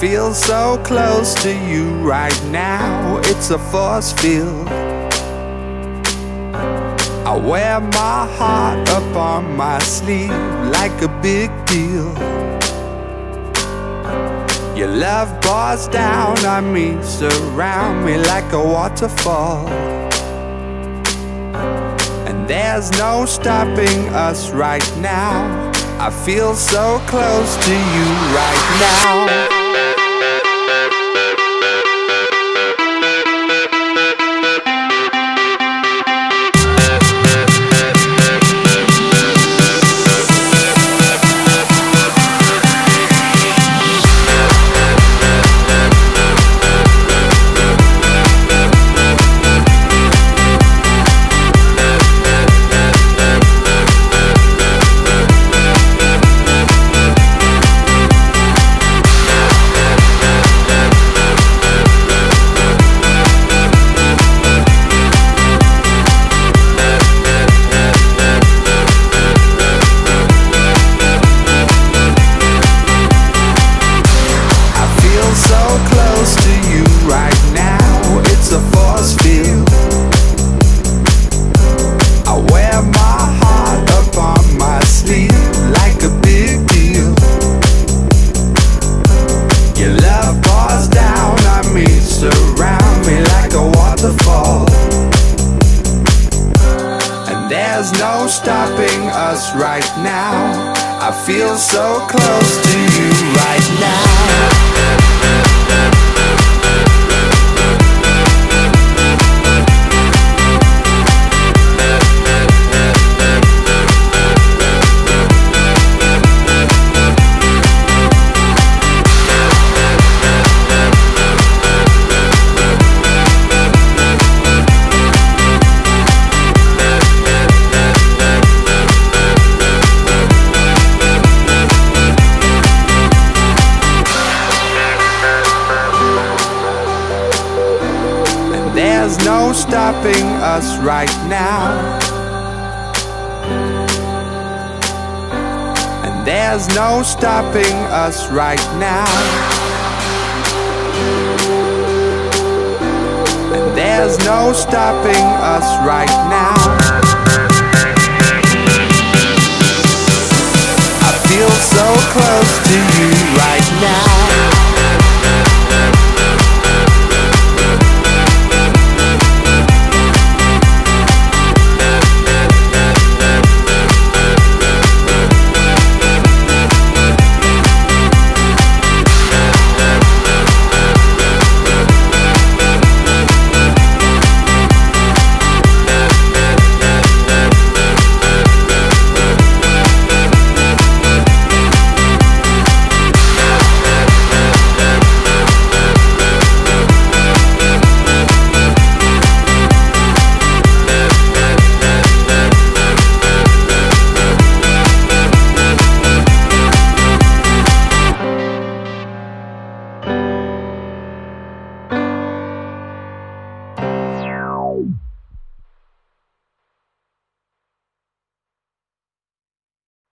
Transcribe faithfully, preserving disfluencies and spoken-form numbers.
feel so close to you right now, it's a force field. I wear my heart up on my sleeve like a big deal. Your love pours down on me, surround me like a waterfall. And there's no stopping us right now. I feel so close to you right now. There's no stopping us right now. I feel so close to you right now. There's no stopping us right now. And there's no stopping us right now. And there's no stopping us right now.